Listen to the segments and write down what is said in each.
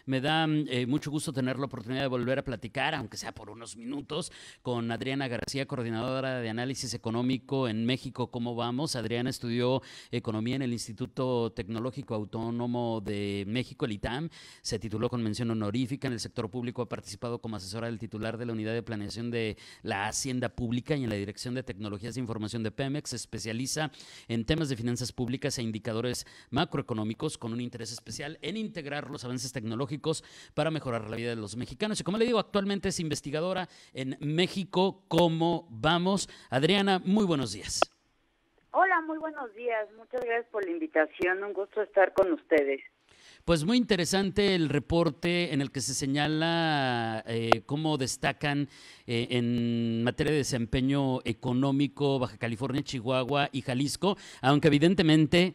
Me da mucho gusto tener la oportunidad de volver a platicar, aunque sea por unos minutos, con Adriana García, coordinadora de análisis económico en México. ¿Cómo vamos? Adriana estudió economía en el Instituto Tecnológico Autónomo de México, el ITAM. Se tituló con mención honorífica en el sector público. Ha participado como asesora del titular de la Unidad de Planeación de la Hacienda Pública y en la Dirección de Tecnologías de Información de Pemex. Se especializa en temas de finanzas públicas e indicadores macroeconómicos, con un interés especial en integrar los avances tecnológicos para mejorar la vida de los mexicanos. Y como le digo, actualmente es investigadora en México. ¿Cómo vamos? Adriana, muy buenos días. Hola, muy buenos días. Muchas gracias por la invitación. Un gusto estar con ustedes. Pues muy interesante el reporte en el que se señala cómo destacan en materia de desempeño económico Baja California, Chihuahua y Jalisco, aunque evidentemente,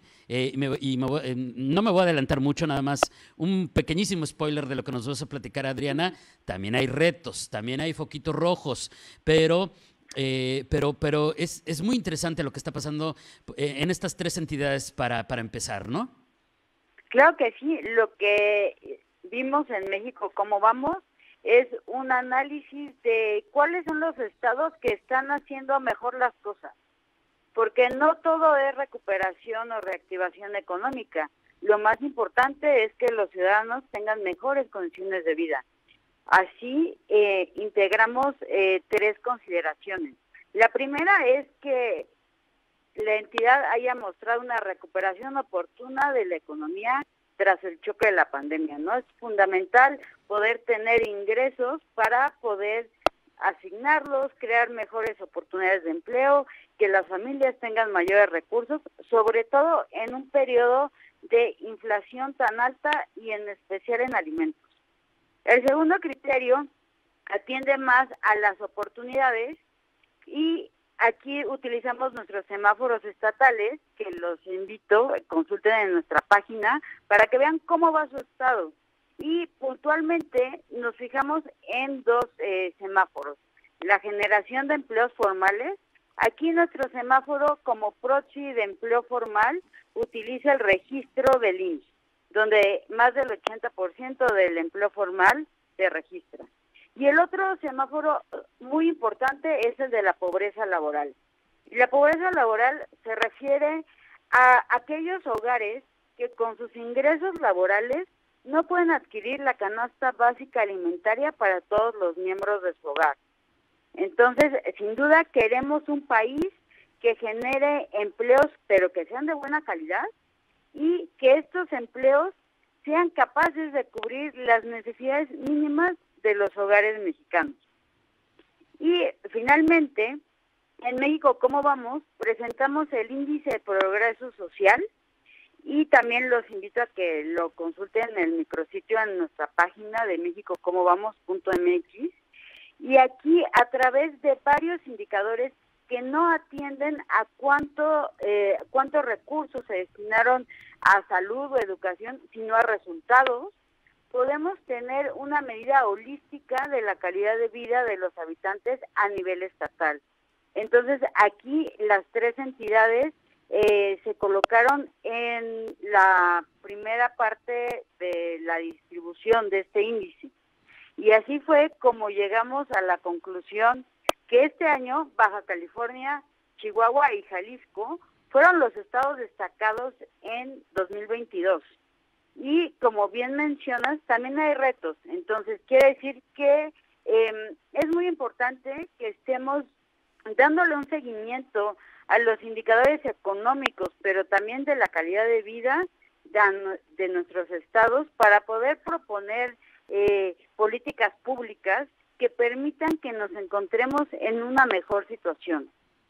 no me voy a adelantar mucho, nada más un pequeñísimo spoiler de lo que nos vas a platicar, Adriana. También hay retos, también hay foquitos rojos, pero es muy interesante lo que está pasando en estas tres entidades para empezar, ¿no? Claro que sí. Lo que vimos en México, cómo vamos, es un análisis de cuáles son los estados que están haciendo mejor las cosas. Porque no todo es recuperación o reactivación económica. Lo más importante es que los ciudadanos tengan mejores condiciones de vida. Así integramos tres consideraciones. La primera es que la entidad haya mostrado una recuperación oportuna de la economía tras el choque de la pandemia, ¿no? Es fundamental poder tener ingresos para poder asignarlos, crear mejores oportunidades de empleo, que las familias tengan mayores recursos, sobre todo en un periodo de inflación tan alta y en especial en alimentos. El segundo criterio atiende más a las oportunidades y aquí utilizamos nuestros semáforos estatales, que los invito, consulten en nuestra página para que vean cómo va su estado. Y puntualmente nos fijamos en dos semáforos. La generación de empleos formales. Aquí nuestro semáforo como proxy de empleo formal utiliza el registro del IMSS, donde más del 80% del empleo formal se registra. Y el otro semáforo muy importante es el de la pobreza laboral. Y la pobreza laboral se refiere a aquellos hogares que con sus ingresos laborales no pueden adquirir la canasta básica alimentaria para todos los miembros de su hogar. Entonces, sin duda queremos un país que genere empleos, pero que sean de buena calidad y que estos empleos sean capaces de cubrir las necesidades mínimas de los hogares mexicanos. Y finalmente, en México, ¿cómo vamos? Presentamos el índice de progreso social y también los invito a que lo consulten en el micrositio en nuestra página de mexicocomobamos.mx. Y aquí, a través de varios indicadores que no atienden a cuántos recursos se destinaron a salud o educación, sino a resultados, podemos tener una medida holística de la calidad de vida de los habitantes a nivel estatal. Entonces, aquí las tres entidades se colocaron en la primera parte de la distribución de este índice. Y así fue como llegamos a la conclusión que este año Baja California, Chihuahua y Jalisco fueron los estados destacados en 2022. Y como bien mencionas, también hay retos. Entonces, quiere decir que es muy importante que estemos dándole un seguimiento a los indicadores económicos, pero también de la calidad de vida de nuestros estados para poder proponer políticas públicas que permitan que nos encontremos en una mejor situación.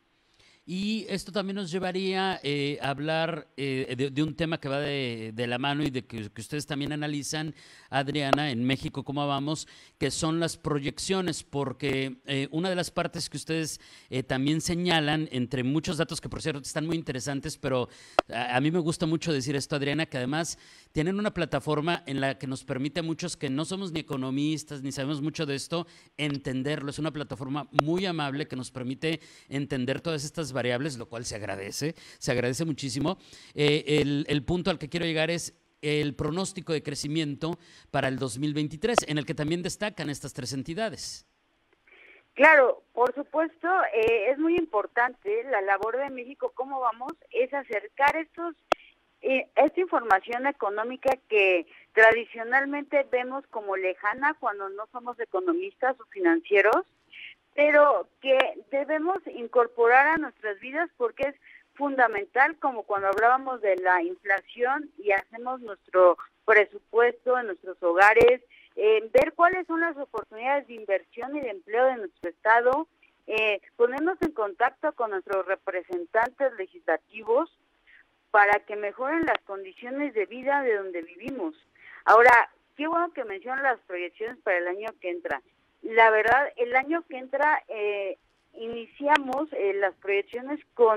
Y esto también nos llevaría a hablar de un tema que va de la mano y de que ustedes también analizan, Adriana, en México, ¿cómo vamos? Que son las proyecciones, porque una de las partes que ustedes también señalan, entre muchos datos que por cierto están muy interesantes, pero a mí me gusta mucho decir esto, Adriana, que además tienen una plataforma en la que nos permite a muchos que no somos ni economistas ni sabemos mucho de esto, entenderlo. Es una plataforma muy amable que nos permite entender todas estas variables, lo cual se agradece muchísimo. El punto al que quiero llegar es el pronóstico de crecimiento para el 2023, en el que también destacan estas tres entidades. Claro, por supuesto, es muy importante la labor de México, cómo vamos, es acercar esta información económica que tradicionalmente vemos como lejana cuando no somos economistas o financieros, pero que debemos incorporar a nuestras vidas porque es fundamental, como cuando hablábamos de la inflación y hacemos nuestro presupuesto en nuestros hogares, ver cuáles son las oportunidades de inversión y de empleo de nuestro estado, ponernos en contacto con nuestros representantes legislativos para que mejoren las condiciones de vida de donde vivimos. Ahora, qué bueno que mencionan las proyecciones para el año que entra. La verdad, el año que entra iniciamos las proyecciones con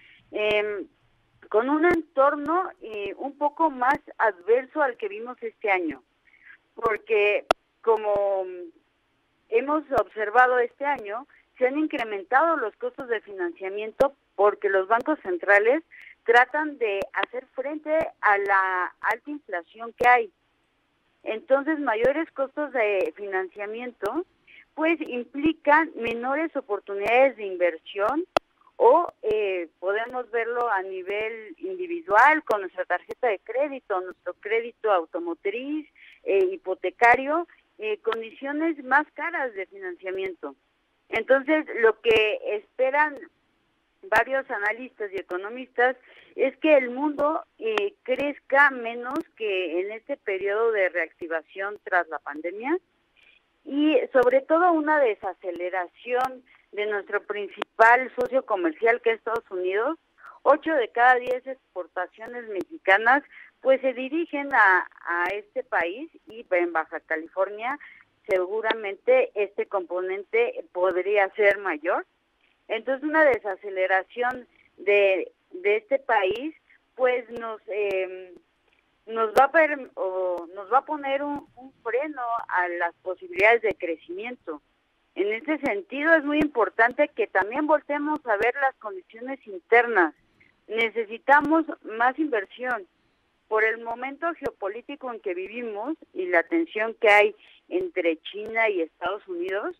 un entorno un poco más adverso al que vimos este año, porque como hemos observado este año, se han incrementado los costos de financiamiento porque los bancos centrales tratan de hacer frente a la alta inflación que hay. Entonces, mayores costos de financiamiento, pues implican menores oportunidades de inversión o podemos verlo a nivel individual con nuestra tarjeta de crédito, nuestro crédito automotriz, hipotecario, condiciones más caras de financiamiento. Entonces, lo que esperan varios analistas y economistas es que el mundo crezca menos que en este periodo de reactivación tras la pandemia y sobre todo una desaceleración de nuestro principal socio comercial, que es Estados Unidos. 8 de cada 10 exportaciones mexicanas pues se dirigen a este país, y en Baja California seguramente este componente podría ser mayor. Entonces, una desaceleración de este país pues nos va a poner un freno a las posibilidades de crecimiento. En ese sentido, es muy importante que también volteemos a ver las condiciones internas. Necesitamos más inversión. Por el momento geopolítico en que vivimos y la tensión que hay entre China y Estados Unidos,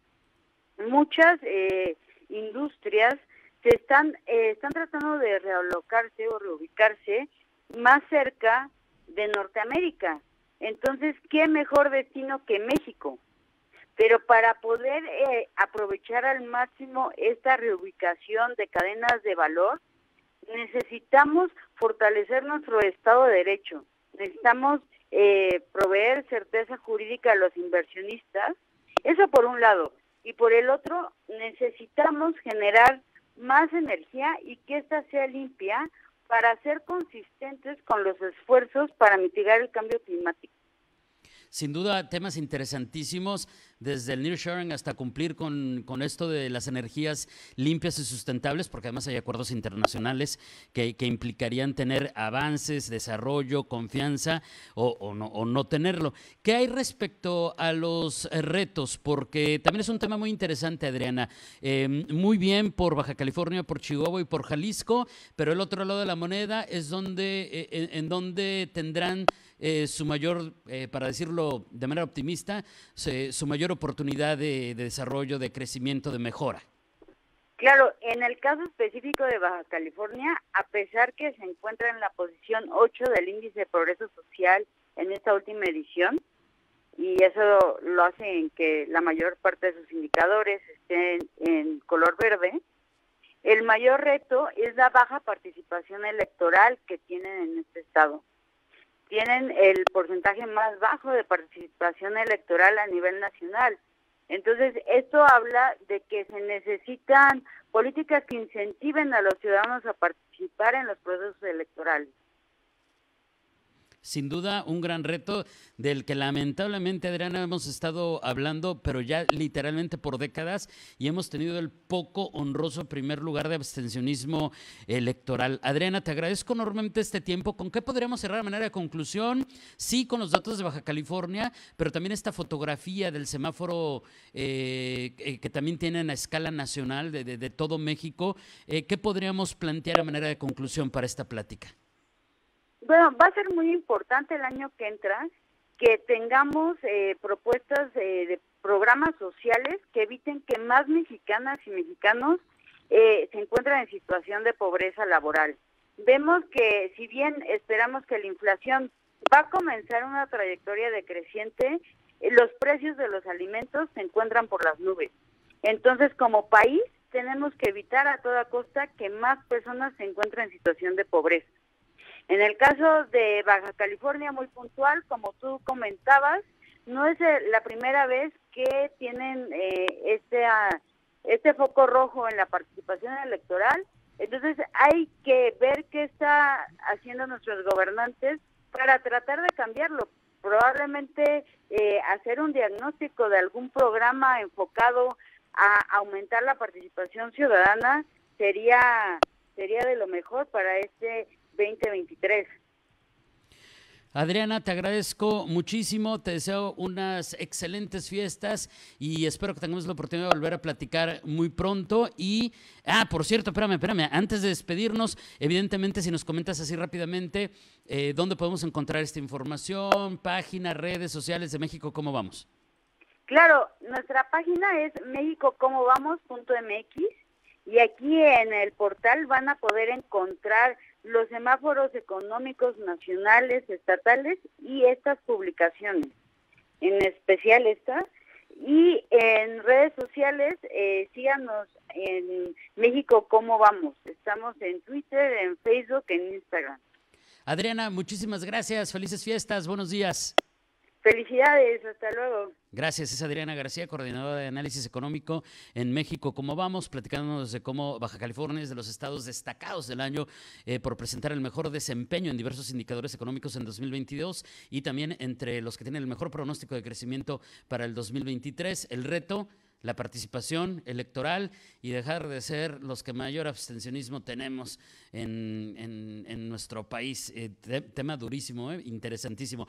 muchas industrias están tratando de realocarse o reubicarse más cerca de Norteamérica. Entonces, ¿qué mejor destino que México? Pero para poder aprovechar al máximo esta reubicación de cadenas de valor, necesitamos fortalecer nuestro Estado de Derecho. Necesitamos proveer certeza jurídica a los inversionistas. Eso por un lado. Y por el otro, necesitamos generar más energía y que ésta sea limpia para ser consistentes con los esfuerzos para mitigar el cambio climático. Sin duda, temas interesantísimos, desde el nearshoring hasta cumplir con esto de las energías limpias y sustentables, porque además hay acuerdos internacionales que implicarían tener avances, desarrollo, confianza o no tenerlo. ¿Qué hay respecto a los retos? Porque también es un tema muy interesante, Adriana. Muy bien por Baja California, por Chihuahua y por Jalisco, pero el otro lado de la moneda es en donde tendrán su mayor, para decirlo de manera optimista, su mayor oportunidad de desarrollo, de crecimiento, de mejora. Claro, en el caso específico de Baja California, a pesar que se encuentra en la posición 8 del Índice de Progreso Social en esta última edición, y eso lo hace en que la mayor parte de sus indicadores estén en color verde, el mayor reto es la baja participación electoral que tienen en este estado. Tienen el porcentaje más bajo de participación electoral a nivel nacional. Entonces, esto habla de que se necesitan políticas que incentiven a los ciudadanos a participar en los procesos electorales. Sin duda, un gran reto del que lamentablemente, Adriana, hemos estado hablando, pero ya literalmente por décadas, y hemos tenido el poco honroso primer lugar de abstencionismo electoral. Adriana, te agradezco enormemente este tiempo. ¿Con qué podríamos cerrar de manera de conclusión? Sí, con los datos de Baja California, pero también esta fotografía del semáforo que también tienen a escala nacional de todo México. ¿Qué podríamos plantear a manera de conclusión para esta plática? bueno, va a ser muy importante el año que entra que tengamos propuestas de programas sociales que eviten que más mexicanas y mexicanos se encuentren en situación de pobreza laboral. Vemos que si bien esperamos que la inflación va a comenzar una trayectoria decreciente, los precios de los alimentos se encuentran por las nubes. Entonces, como país, tenemos que evitar a toda costa que más personas se encuentren en situación de pobreza. En el caso de Baja California, muy puntual, como tú comentabas, no es la primera vez que tienen este foco rojo en la participación electoral. Entonces hay que ver qué está haciendo nuestros gobernantes para tratar de cambiarlo. Probablemente hacer un diagnóstico de algún programa enfocado a aumentar la participación ciudadana sería de lo mejor para este 2023. Adriana, te agradezco muchísimo, te deseo unas excelentes fiestas y espero que tengamos la oportunidad de volver a platicar muy pronto. Y, por cierto, espérame, antes de despedirnos, evidentemente, si nos comentas así rápidamente, ¿dónde podemos encontrar esta información? Páginas, redes sociales de México, ¿cómo vamos? Claro, nuestra página es mexicocomovamos.mx y aquí en el portal van a poder encontrar los semáforos económicos nacionales, estatales y estas publicaciones, en especial esta. Y en redes sociales, síganos en México Cómo Vamos. Estamos en Twitter, en Facebook, en Instagram. Adriana, muchísimas gracias. Felices fiestas. Buenos días. Felicidades, hasta luego. Gracias, es Adriana García, coordinadora de análisis económico en México. ¿Cómo vamos? Platicándonos de cómo Baja California es de los estados destacados del año por presentar el mejor desempeño en diversos indicadores económicos en 2022 y también entre los que tienen el mejor pronóstico de crecimiento para el 2023. El reto, la participación electoral y dejar de ser los que mayor abstencionismo tenemos en nuestro país. Tema durísimo, interesantísimo.